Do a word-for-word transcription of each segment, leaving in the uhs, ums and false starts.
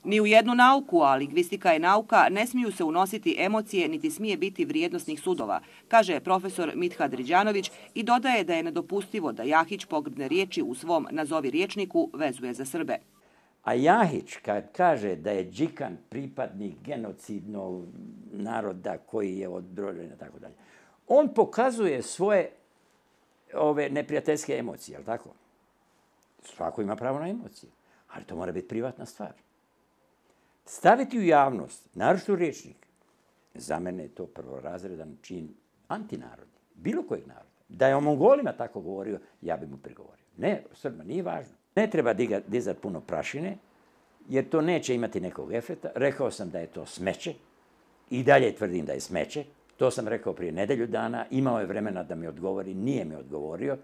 Ni u jednu nauku, a lingvistika je nauka, ne smiju se unositi emocije niti smije biti vrijednosnih sudova, kaže profesor Mithat Riđanović i dodaje da je nedopustivo da Jahić pogrdne riječi u svom nazovi rječniku vezuje za Srbe. A Jahić kad kaže da je Đikan pripadnik genocidnog naroda koji je odbrođen i tako dalje, on pokazuje svoje ove neprijateljske emocije, jel tako? Svako ima pravo na emocije, ali to mora biti privatna stvar. Staviti u javnost, naročito u rječnik, za mene je to prvorazredan čin antinarodni, bilo kojeg naroda. Da je o Mongolima tako govorio, ja bi mu prigovorio. Ne, Srbima nije važno. Ne treba dizati puno prašine, jer to neće imati nekog efekta. Rekao sam da je to smeće i dalje tvrdim da je smeće. To sam rekao prije nedelju dana, imao je vremena da mi odgovori, nije mi odgovorio.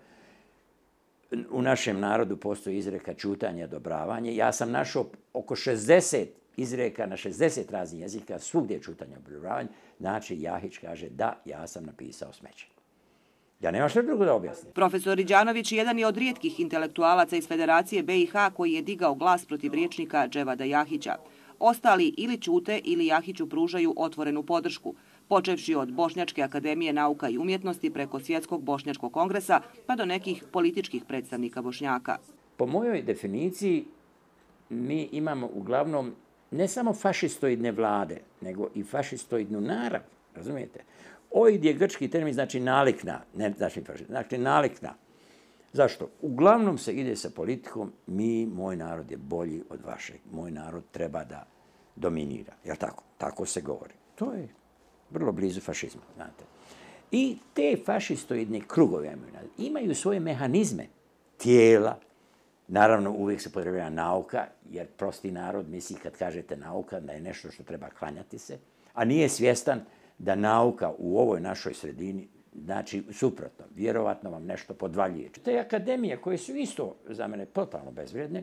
U našem narodu postoji izreka ćutanje, odobravanje. Ja sam našao oko šezdeset izreka na šezdeset raznih jezika, svugdje je ćutanje, odobravanje. Znači, Jahić kaže da, ja sam napisao smeće. Ja nemam što drugo da objasnim. Profesor Riđanović jedan je od rijetkih intelektualaca iz Federacije B i H koji je digao glas protiv rječnika Dževada Jahića. Ostali ili ćute ili Jahiću pružaju otvorenu podršku, počevši od Bošnjačke akademije nauka i umjetnosti preko Svjetskog bošnjačkog kongresa pa do nekih političkih predstavnika Bošnjaka. Po mojoj definiciji mi imamo uglavnom ne samo fašistoidne vlade, nego i fašistoidnu narav, razumijete? Oid je grčki termin, znači nalikna, ne znači fašist, znači nalikna. Zašto? Uglavnom se ide sa politikom, mi, moj narod je bolji od vašeg, moj narod treba da dominira, jel tako? Tako se govori. To je vrlo blizu fašizma, znate. I te fašistoidne krugove imaju svoje mehanizme, tijela, naravno uvijek se potrebuje nauka, jer prosti narod misli kad kažete nauka da je nešto što treba klanjati se, a nije svjestan da nauka u ovoj našoj sredini znači suprotno, vjerovatno vam nešto podvaljuje. Te akademije koje su isto za mene totalno bezvrijedne,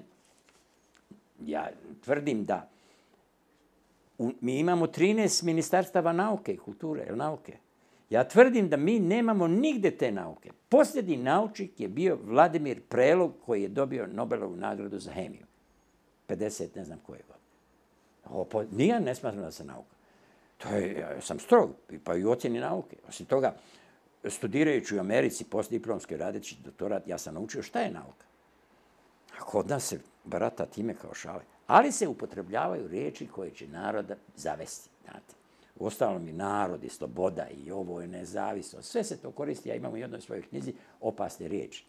ja tvrdim da u, mi imamo trinaest ministarstava nauke i kulture, ili nauke. Ja tvrdim da mi nemamo nigde te nauke. Posljednji naučnik je bio Vladimir Prelog koji je dobio Nobelovu nagradu za hemiju. pedeset, ne znam koje godine. Nije, ne smatram da se nauka. To je, ja sam strog, pa i u ocjeni nauke. Osim toga, studirajući u Americi, postdiplomski radeći doktorat, ja sam naučio šta je nauka. A kod nas se barata time kao šale. Ali se upotrebljavaju riječi koje će naroda zavesti. Znate. Uostalom i narod i sloboda i ovo je nezavisnost. Sve se to koristi. Ja imam u jednoj svojoj knjizi opasne riječi.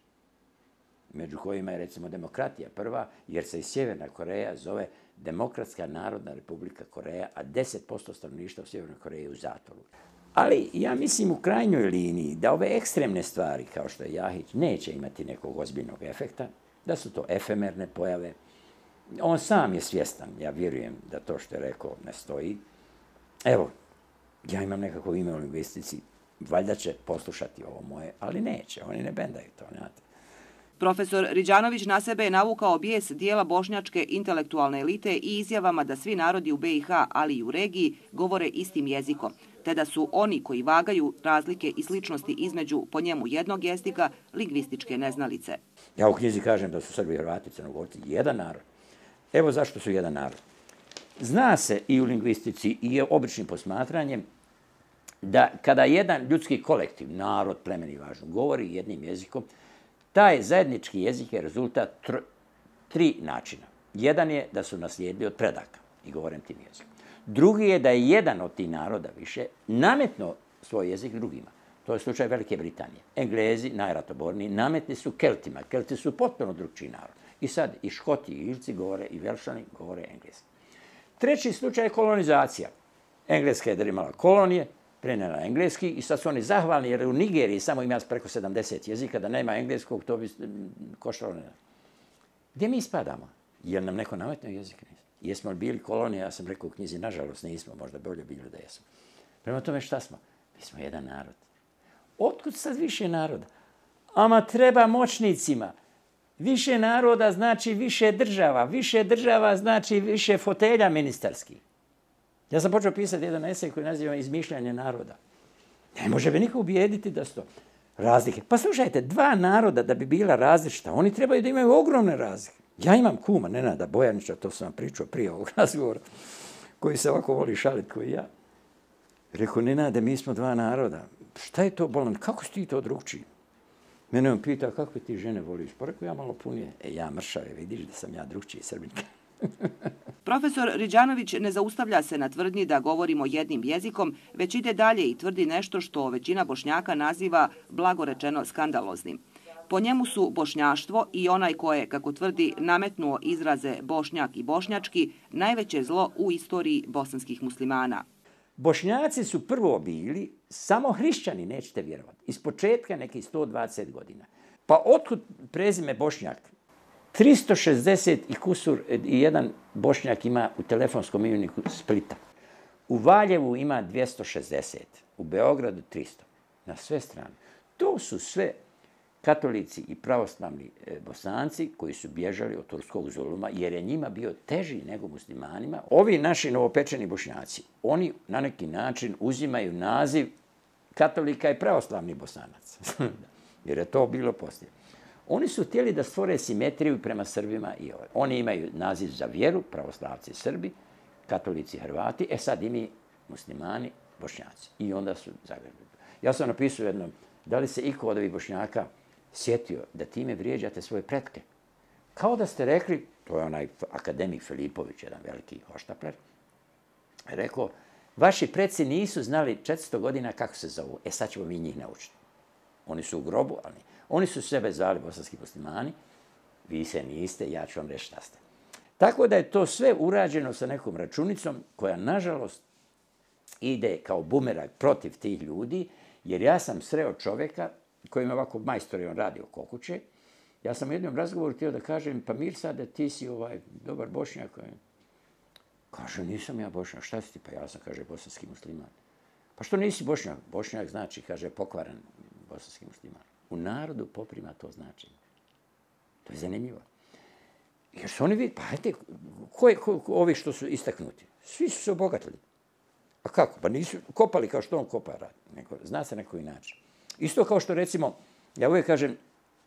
Među kojima je recimo demokratija prva, jer se i Sjeverna Koreja zove Demokratska narodna republika Koreja, a deset posto stanovništva u Sjevernoj Koreji je u zatvoru. Ali ja mislim u krajnjoj liniji da ove ekstremne stvari, kao što je Jahić, neće imati nekog ozbiljnog efekta, da su to efemerne pojave. On sam je svjestan, ja vjerujem da to što je rekao ne stoji. Evo, ja imam nekako ime u lingvistici, valjda će poslušati ovo moje, ali neće, oni ne bendaju to, znate. Profesor Riđanović na sebe je navukao bijes dijela bošnjačke intelektualne elite i izjavama da svi narodi u B i H, ali i u regiji, govore istim jezikom, te da su oni koji vagaju razlike i sličnosti između po njemu jednog jezika lingvističke neznalice. Ja u knjizi kažem da su Srbi i Hrvati, Crnogorci jedan narod. Evo zašto su jedan narod. Zna se i u lingvistici i običnim posmatranjem da kada jedan ljudski kolektiv, narod, plemen i važno, govori jednim jezikom, taj zajednički jezik je rezultat tr, tri načina. Jedan je da su naslijedili od predaka i govorim tim jezikom. Drugi je da je jedan od tih naroda više nametno svoj jezik drugima. To je slučaj Velike Britanije. Englezi, najratoborniji, nametni su Keltima. Kelti su potpuno drugčiji narod. I sad i Škoti i Irci govore i Velšani govore engleski. Treći slučaj je kolonizacija. Engleska je imala kolonije, prenijela engleski i sad su oni zahvalni jer u Nigeriji samo ima preko sedamdeset jezika, da nema engleskog, to bi koštalo ne. Gdje mi spadamo? Je li nam neko nametno jezik? Jesmo li bili kolonije? Ja sam rekao u knjizi, nažalost nismo, možda bolje bilo da jesmo. Prema tome šta smo? Mi smo jedan narod. Otkud sad više naroda? Ama treba moćnicima. Više naroda znači više država. Više država znači više fotelja ministarskih. Ja sam počeo pisati jedan esej koji nazivam Izmišljanje naroda. Ne može me niko ubijediti da su to razlike. Pa slušajte, dva naroda da bi bila različita, oni trebaju da imaju ogromne razlike. Ja imam kuma, Nenada Bojanića, to sam vam pričao prije ovog razgovora, koji se ovako voli šaliti koji ja. Rekao, Nenade, mi smo dva naroda. Šta je to bolan? Kako si ti to drugčiji? Mene on pita, kakve ti žene voliš? Pa rekao, ja malo punije. E, ja mršave, vidiš da sam ja drugčiji Srbinka. Profesor Riđanović ne zaustavlja se na tvrdnji da govorimo jednim jezikom, već ide dalje i tvrdi nešto što većina Bošnjaka naziva blago rečeno skandaloznim. Po njemu su bošnjaštvo i onaj ko je, kako tvrdi, nametnuo izraze bošnjak i bošnjački, najveće zlo u istoriji bosanskih muslimana. Bošnjaci su prvo bili samo hrišćani, nećete vjerovati. Iz početka nekih sto dvadeset godina. Pa otkud prezime Bošnjak? tristo šezdeset i kusur i jedan Bošnjak ima u telefonskom imeniku Splita. U Valjevu ima dvjesto šezdeset, u Beogradu tristo. Na sve strane. To su sve katolici i pravoslavni Bosanci koji su bježali od turskog zuluma, jer je njima bio teži nego muslimanima. Ovi naši novopečeni Bošnjaci, oni na neki način uzimaju naziv katolika i pravoslavnih Bosanaca. Jer je to bilo poslije. Oni su htjeli da stvore simetriju prema Srbima i ove. Oni imaju naziv za vjeru, pravoslavci Srbi, katolici Hrvati, e sad i mi muslimani, Bošnjaci. I onda su zagrabili. Ja sam napisao jednom, da li se iko od ovih Bošnjaka sjetio da time vrijeđate svoje pretke? Kao da ste rekli, to je onaj akademik Filipović, jedan veliki hoštapler, rekao, vaši preci nisu znali četiristo godina kako se zovu, e sad ćemo mi njih naučiti. Oni su u grobu, ali oni su sebe zvali bosanski muslimani, vi se niste, ja ću vam reći šta ste. Tako da je to sve urađeno sa nekom računicom koja, nažalost, ide kao bumerang protiv tih ljudi, jer ja sam sreo čovjeka koji me ovako majstori, on radi oko kuće. Ja sam u jednom razgovoru htio da kažem, pa Mirsade, ti si ovaj dobar Bošnjak. Kaže, nisam ja Bošnjak, šta si ti? Pa ja sam, kaže, bosanski musliman. Pa što nisi Bošnjak? Bošnjak znači, kaže, pokvaran bosanski musliman. U narodu poprima to znači. To je zanimljivo. Jer su oni vidi, pa hajte, ko je, ko, ovi što su istaknuti? Svi su se obogatili. A kako? Pa nisu kopali kao što on kopa radi. Neko, zna se na koji način. Isto kao što recimo, ja uvijek kažem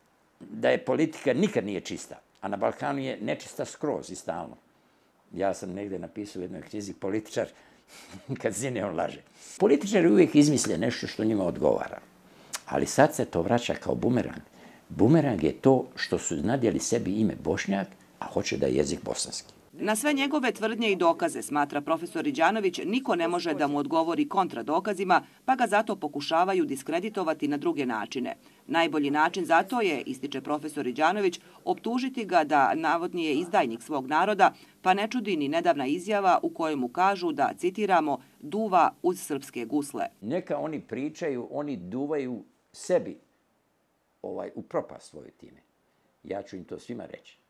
da je politika nikad nije čista, a na Balkanu je nečista skroz i stalno. Ja sam negdje napisao u jednoj knjizi političar, kad zine on laže. Političari uvijek izmisle nešto što njima odgovara. Ali sad se to vraća kao bumerang. Bumerang je to što su nadjeli sebi ime Bošnjak, a hoće da je jezik bosanski. Na sve njegove tvrdnje i dokaze, smatra profesor Riđanović, niko ne može da mu odgovori kontradokazima, pa ga zato pokušavaju diskreditovati na druge načine. Najbolji način za to je, ističe profesor Riđanović, optužiti ga da navodni je izdajnik svog naroda, pa ne čudi ni nedavna izjava u kojemu kažu da, citiramo, duva uz srpske gusle. Neka oni pričaju, oni duvaju sebi ovaj, u propast svoju time. Ja ću im to svima reći.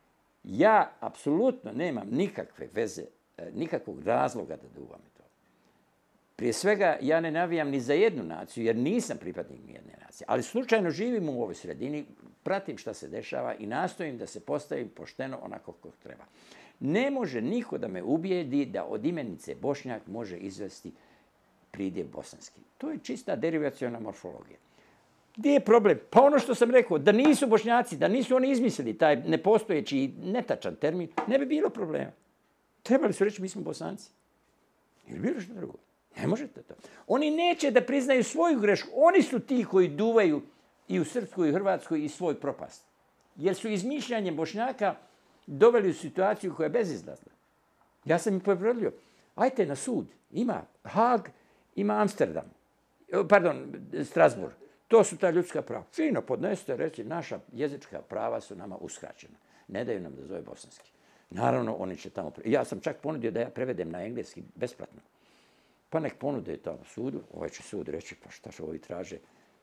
Ja apsolutno nemam nikakve veze, nikakvog razloga da duvam to. Prije svega, ja ne navijam ni za jednu naciju, jer nisam pripadnik nijedne nacije. Ali slučajno živim u ovoj sredini, pratim šta se dešava i nastojim da se postavim pošteno onako kako treba. Ne može niko da me ubijedi da od imenice Bošnjak može izvesti pridjev bosanski. To je čista derivaciona morfologija. Gdje je problem? Pa ono što sam rekao, da nisu Bošnjaci, da nisu oni izmislili taj nepostojeći i netačan termin, ne bi bilo problema. Trebali su reći mi smo Bosanci. Ili bilo što drugo. Ne možete to. Oni neće da priznaju svoju grešku. Oni su ti koji duvaju i u Srpskoj i Hrvatskoj i svoj propast. Jer su izmišljanjem Bošnjaka doveli u situaciju koja je bezizlazna. Ja sam im predložio, ajte na sud. Ima Haag, ima Amsterdam. Pardon, Strasbourg. To su ta ljudska prava. Fino podnesete, reći, naša jezička prava su nama uskraćena. Ne daju nam da zove bosanski. Naravno, oni će tamo... Ja sam čak ponudio da ja prevedem na engleski besplatno. Pa nek ponude tamo sudu. Ovaj će sud reći, pa šta što ovi traže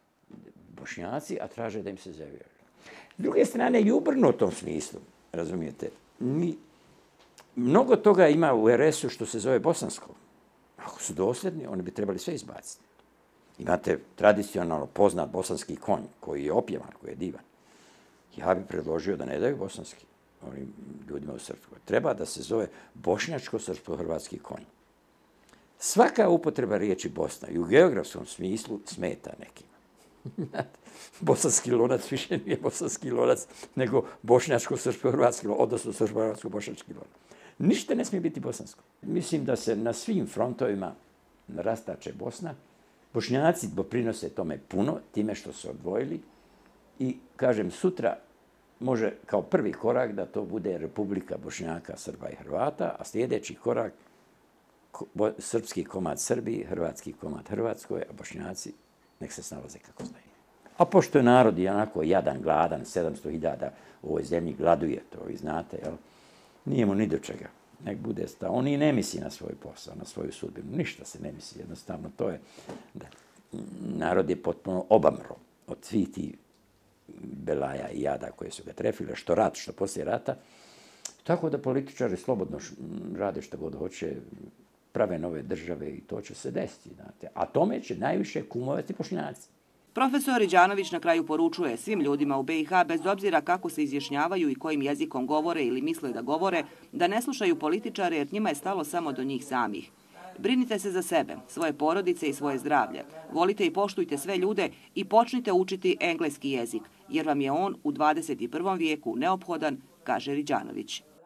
Bošnjaci, a traže da im se zavjeruje. S druge strane, i u obrnutom smislu, razumijete, mi mnogo toga ima u er es u što se zove bosansko. Ako su dosljedni, oni bi trebali sve izbaciti. Imate tradicionalno poznat bosanski konj, koji je opjevan, koji je divan. Ja bih predložio da ne daju bosanski ovim ljudima u Srpskoj. Treba da se zove bošnjačko-srpsko-hrvatski konj. Svaka upotreba riječi Bosna i u geografskom smislu smeta nekima. Bosanski lonac više nije bosanski lonac, nego bošnjačko-srpsko-hrvatski lonac, odnosno srpsko-hrvatsko-bošnjački lonac. Ništa ne smije biti bosansko. Mislim da se na svim frontovima rastače Bosna. Bošnjaci doprinose tome puno, time što su odvojili. I, kažem, sutra može kao prvi korak da to bude Republika Bošnjaka, Srba i Hrvata, a sljedeći korak srpski komad Srbiji, hrvatski komad Hrvatskoj, a Bošnjaci nek se snalaze kako znaju. A pošto je narod i onako jadan, gladan, sedamsto hiljada u ovoj zemlji gladuje, to vi znate, jel? Nije mu ni do čega. Nek bude stao. On i ne misli na svoj posao, na svoju sudbinu. Ništa se ne misli, jednostavno. To je, da, narod je potpuno obamro od svih tih belaja i jada koje su ga trefile, što rat, što poslije rata. Tako da političari slobodno rade što god hoće, prave nove države i to će se desiti. Znate. A tome će najviše kumovati Bošnjaci. Profesor Riđanović na kraju poručuje svim ljudima u be i ha, bez obzira kako se izjašnjavaju i kojim jezikom govore ili misle da govore, da ne slušaju političare jer njima je stalo samo do njih samih. Brinite se za sebe, svoje porodice i svoje zdravlje. Volite i poštujte sve ljude i počnite učiti engleski jezik, jer vam je on u dvadeset prvom vijeku neophodan, kaže Riđanović.